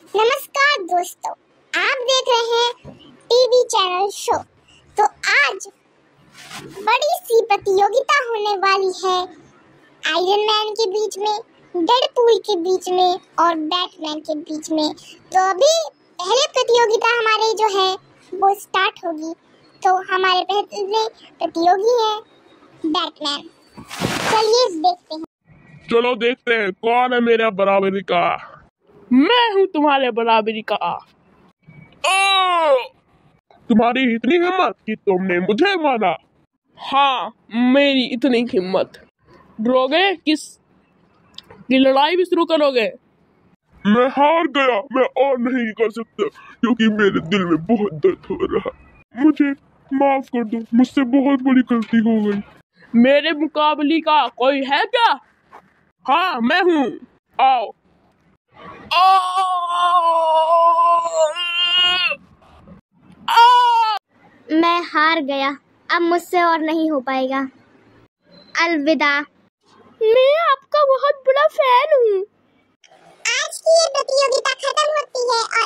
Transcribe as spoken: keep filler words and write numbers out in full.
नमस्कार दोस्तों, आप देख रहे हैं टीवी चैनल शो। तो आज बड़ी सी प्रतियोगिता होने वाली है आयरन मैन के बीच में, डेडपूल के बीच में और बैटमैन के बीच में। तो अभी पहले प्रतियोगिता हमारे जो है वो स्टार्ट होगी। तो हमारे पहले प्रतियोगी है बैटमैन। चलिए देखते हैं। चलो देखते हैं कौन है मेरा बराबरी का। मैं हूँ तुम्हारे बराबरी का। ओ! तुम्हारी इतनी हिम्मत कि तुमने मुझे मारा। हाँ, मेरी इतनी हिम्मत। डरोगे किस की लड़ाई भी शुरू करोगे? मैं हार गया, मैं और नहीं कर सकता क्योंकि मेरे दिल में बहुत दर्द हो रहा। मुझे माफ कर दो, मुझसे बहुत बड़ी गलती हो गई। मेरे मुकाबले का कोई है क्या? हाँ, मैं हूँ, आओ। मैं हार गया, अब मुझसे और नहीं हो पाएगा। अलविदा। मैं आपका बहुत बड़ा फैन हूँ। आज की ये प्रतियोगिता खत्म होती है और